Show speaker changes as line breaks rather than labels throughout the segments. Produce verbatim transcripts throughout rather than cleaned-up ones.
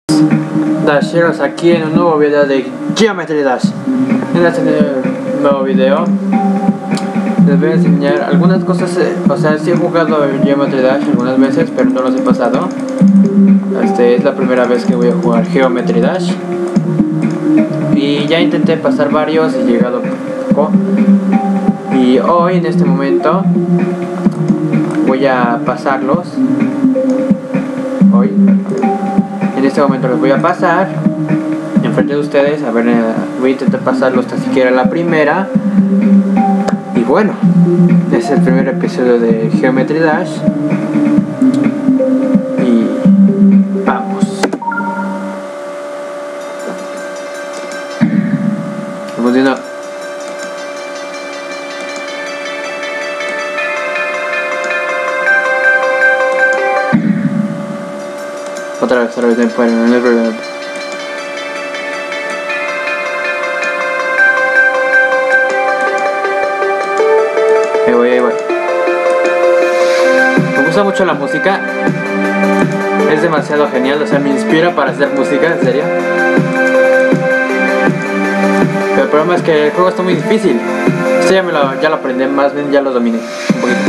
Dasheros aquí en un nuevo video de Geometry Dash. En este nuevo video les voy a enseñar algunas cosas. O sea, sí he jugado Geometry Dash algunas veces, pero no los he pasado. Este es la primera vez que voy a jugar Geometry Dash. Y ya intenté pasar varios y he llegado poco. Y hoy en este momento voy a pasarlos. Hoy En este momento los voy a pasar enfrente de ustedes. A ver, voy a intentar pasarlos hasta siquiera la primera. Y bueno, es el primer episodio de Geometry Dash. Y vamos. Continúa. Otra vez, otra vez, no puedo, no es verdad. Ahí voy, ahí voy. Me gusta mucho la música. Es demasiado genial, o sea, me inspira para hacer música, en serio. Pero el problema es que el juego está muy difícil. Esto ya, me lo, ya lo aprendí, más bien ya lo dominé un poquito.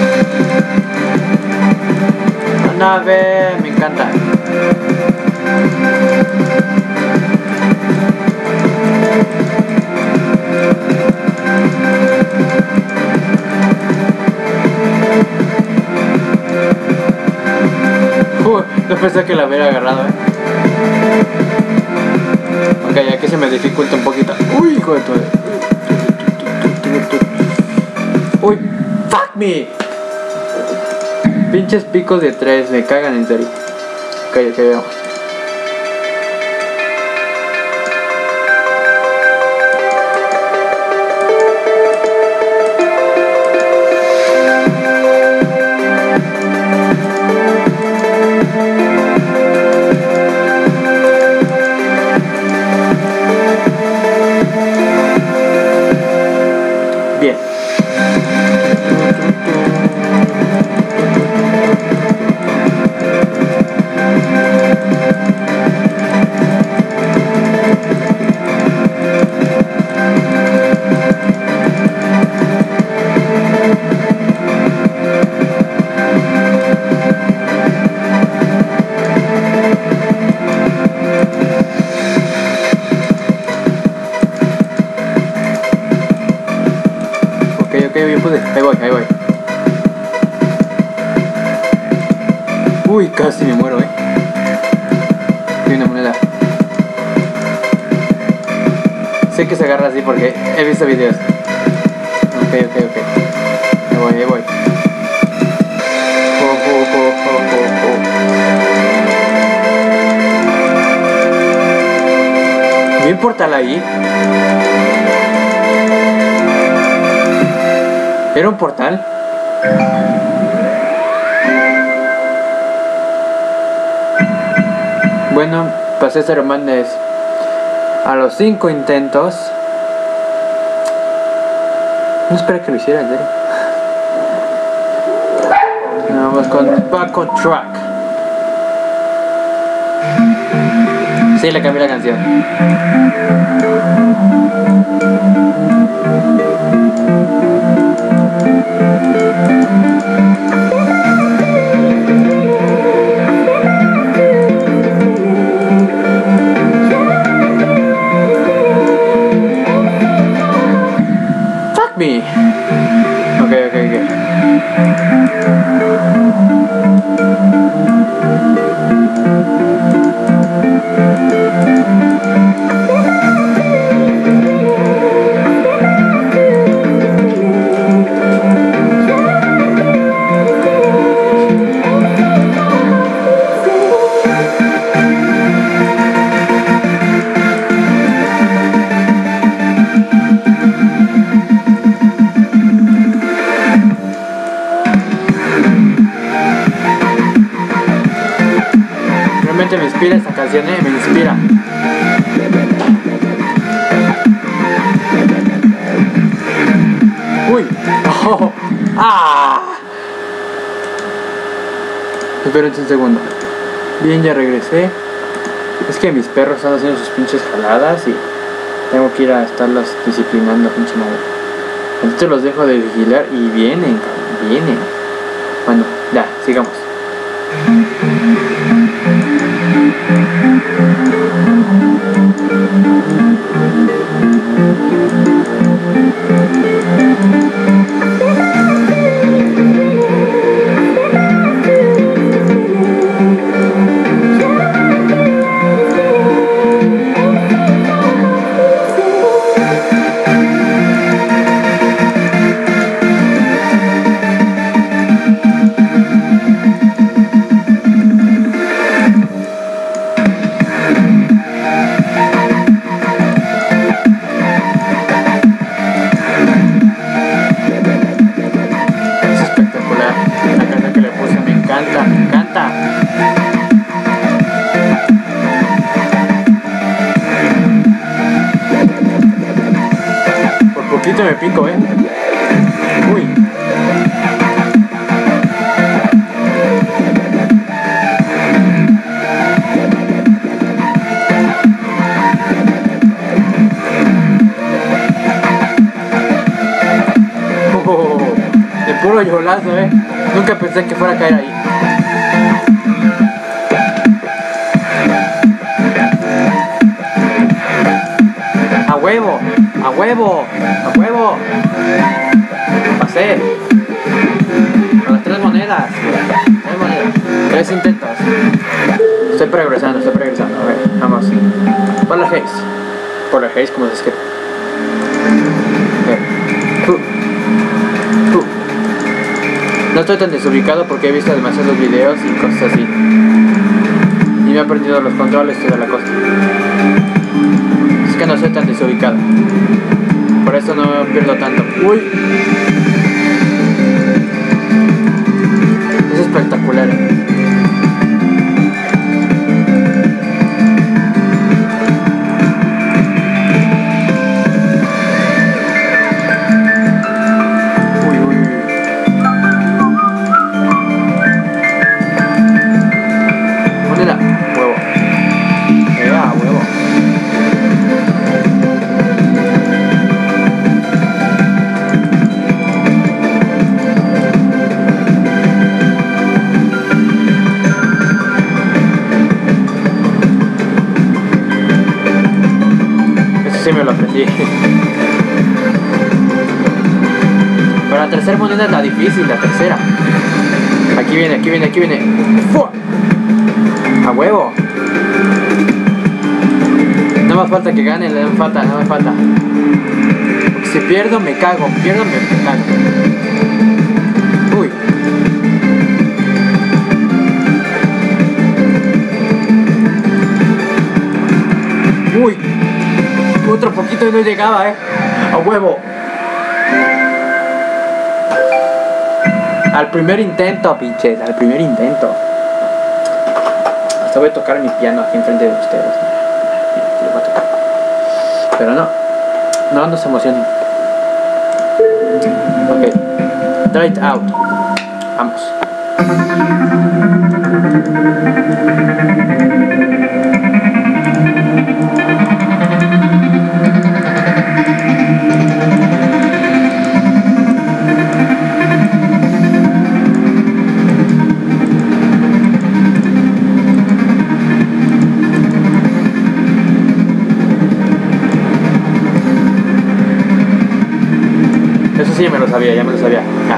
Una vez, me encanta. Uh, no pensé que la hubiera agarrado, eh. Ok, aquí se me dificulta un poquito. Uy, hijo de tu... Uy, fuck me. Pinches picos de tres, me cagan en serio. Ok, ok, vamos. Bien. Ok, ok, bien pude. Ahí voy, ahí voy. Uy, casi me muero, eh. Hay una moneda. Sé que se agarra así porque he visto videos. Ok, ok, ok. Ahí voy, ahí voy. Oh, oh, oh, oh, oh, oh. ¿Vi un portal ahí? ¿Era un portal? Bueno, pasé este romanes a los cinco intentos. No esperé que lo hiciera, en serio. Vamos con Back on Track. Sí, le cambié la canción. Fuck me. Ok, ok, ok. Realmente me inspira esta canción, eh, me inspira. Uy, oh, ah. Esperen un segundo. Bien, ya regresé. Es que mis perros están haciendo sus pinches jaladas y tengo que ir a estarlos disciplinando, pinche madre. Entonces los dejo de vigilar y vienen, cabrón, vienen. Bueno, ya, sigamos. Me pico, eh. Uy. Oh, de puro yolazo, eh. Nunca pensé que fuera a caer ahí. A huevo, a huevo, a huevo. Pasé. Con las tres monedas. Tres monedas. Tres intentos. Estoy progresando, estoy progresando. A ver, vamos. Polar Haze. Polar Haze, como se escribe. Uh, uh. No estoy tan desubicado porque he visto demasiados videos y cosas así. Y me he aprendido los controles y toda la cosa. Es que no soy tan desubicado. Por eso no pierdo tanto. Uy. Es espectacular. Uy, uy, uy. Moneda. Huevo. Ea, huevo. Sí, me lo aprendí. Pero la tercera moneda es la difícil, la tercera. Aquí viene, aquí viene, aquí viene. ¡Fua! A huevo. No me falta que gane, no me falta, no me falta. Porque si pierdo me cago, pierdo me cago. Uy. Uy. Otro poquito y no llegaba, eh. A huevo. Al primer intento, pinches. Al primer intento. Hasta voy a tocar mi piano aquí enfrente de ustedes. Lo voy a tocar. Pero no. No, no se emocionen. Ok. Try it out. Vamos. Sí, me lo sabía, ya me lo sabía. Ja.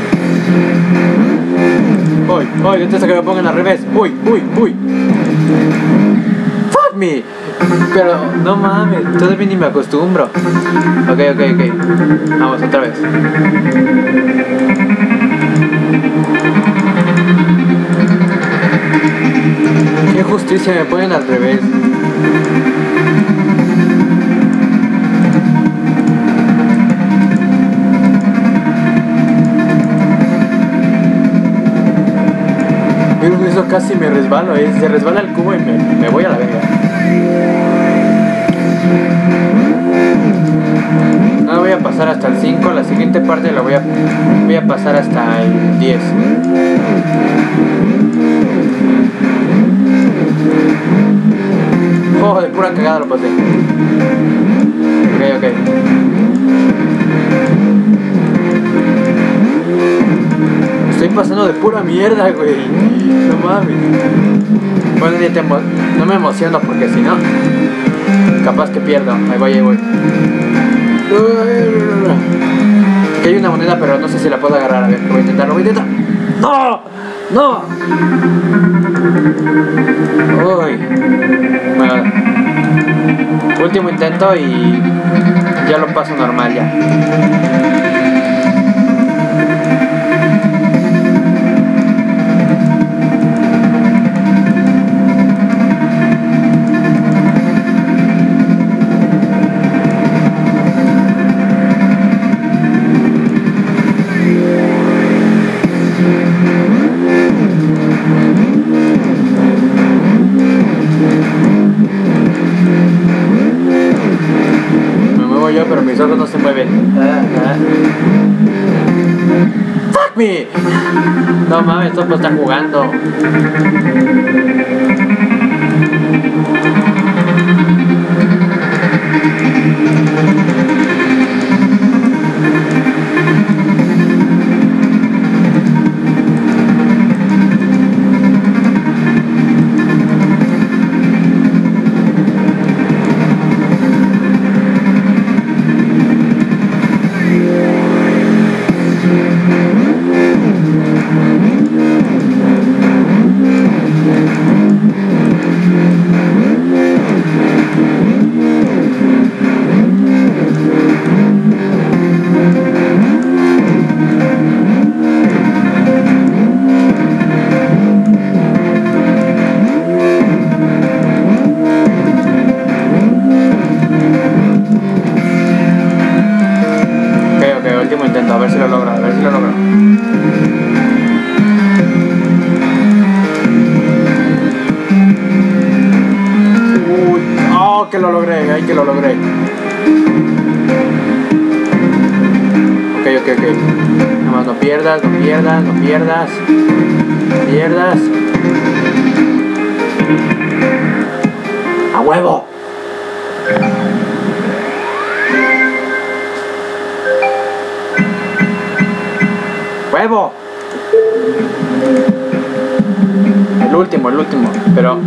Uy, uy, intento que me pongan al revés. Uy, uy, uy. Fuck me. Pero no mames, todavía ni me acostumbro. Ok, ok, ok. Vamos otra vez. Qué justicia, me ponen al revés. Eso casi me resbalo, eh. Se resbala el cubo y me, me voy a la verga. No voy a pasar hasta el cinco, la siguiente parte la voy a, voy a pasar hasta el diez. Oh, de pura cagada lo pasé. Ok, ok. Estoy pasando de pura mierda, güey. No mames. Bueno, ni te emo no me emociono porque si no, capaz que pierdo. Ahí voy, ahí voy. Aquí hay una moneda, pero no sé si la puedo agarrar. A ver, lo voy a intentar, lo voy a intentar. ¡No! ¡No! Uy. Bueno, último intento y ya lo paso normal ya. Pero mis ojos no se mueven. Ah, ah. Fuck me. No mames, estos pues están jugando. A ver si lo logro, a ver si lo logro. Uy, oh, que lo logré, ay, que lo logré. Ok, ok, ok. Nada más no pierdas, no pierdas, no pierdas. No pierdas. ¡A huevo! ¡Huevo! El último, el último, pero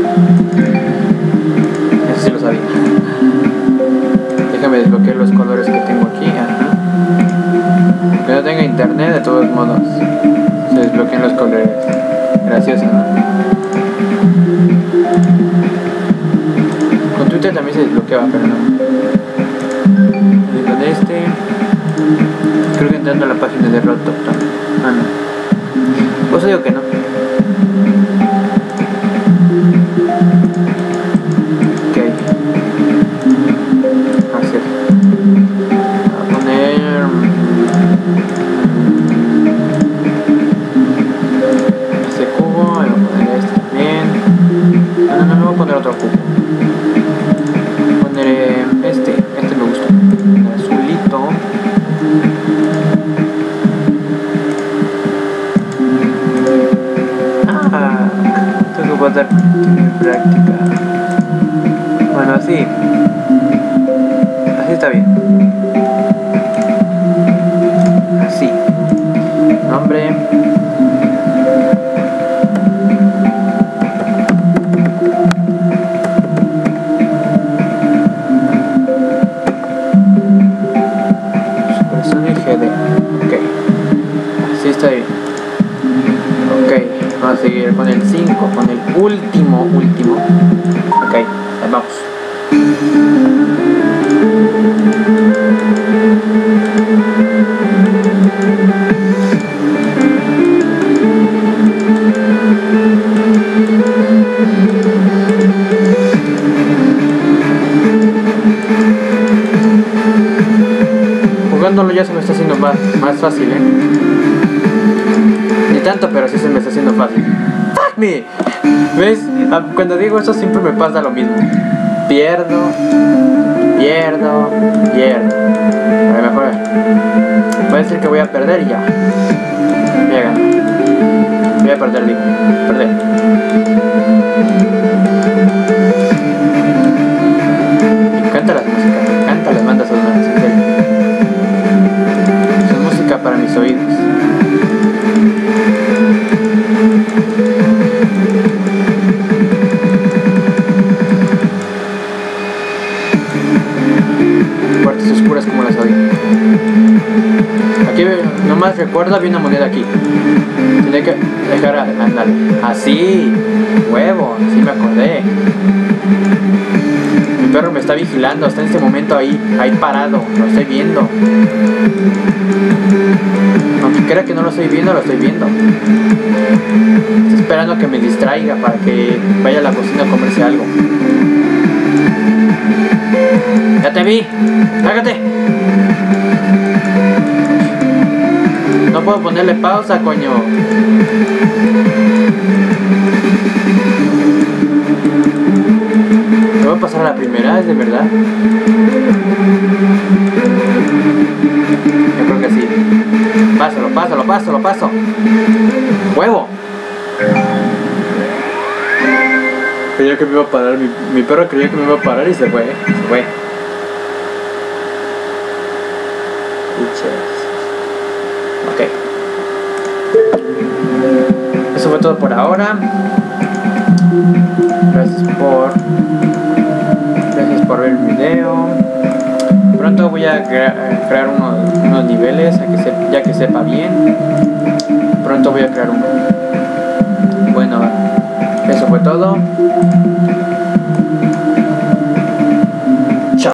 eso sí lo sabía. Déjame desbloquear los colores que tengo aquí. Ajá. Que no tenga internet, de todos modos se desbloquean los colores. Gracioso, ¿no? Con Twitter también se desbloqueaba, pero no. Y con este creo que entrando a la página de Rotop. Ah, no. Pues digo que no. Ok. Así. Voy a poner este cubo. Voy a poner este también. No, no, no, no voy a poner otro cubo. Voy a poner este. Este me gusta. El azulito. Voy a dar práctica. Bueno, así. Así está bien. Así. Nombre. Supersonic G D. Ok. Así está bien. Ok. Vamos a seguir con el cinco, con el último, último. Ok, ahí vamos. Jugándolo ya se me está haciendo más, más fácil, ¿eh? Ni tanto, pero sí se me está haciendo fácil. ¡Fuck me! ¿Ves? Cuando digo eso siempre me pasa lo mismo. Pierdo, pierdo, pierdo. A ver, mejor. Voy a decir que voy a perder y ya. Voy a ganar. Voy a perder, digo. Perder. más odio. Aquí nomás recuerdo, había una moneda aquí. Tiene que dejar, ándale. Así, huevo, sí me acordé. Mi perro me está vigilando, está en este momento ahí, ahí parado, lo estoy viendo. Aunque crea que no lo estoy viendo, lo estoy viendo. Estoy esperando a que me distraiga para que vaya a la cocina a comerse algo. ¡Ya te vi! ¡Lárgate! No puedo ponerle pausa, coño. ¿Me voy a pasar a la primera? ¿Es de verdad? Yo creo que sí. Pásalo, pásalo, pásalo, paso. ¡Huevo! Creía que me iba a parar. Mi, mi perro creía que me iba a parar y se fue. Se fue. Ok. Eso fue todo por ahora. Gracias por Gracias por ver el video. Pronto voy a crea crear unos, unos niveles a que se ya que sepa bien. Pronto voy a crear uno. Bueno, eso fue todo.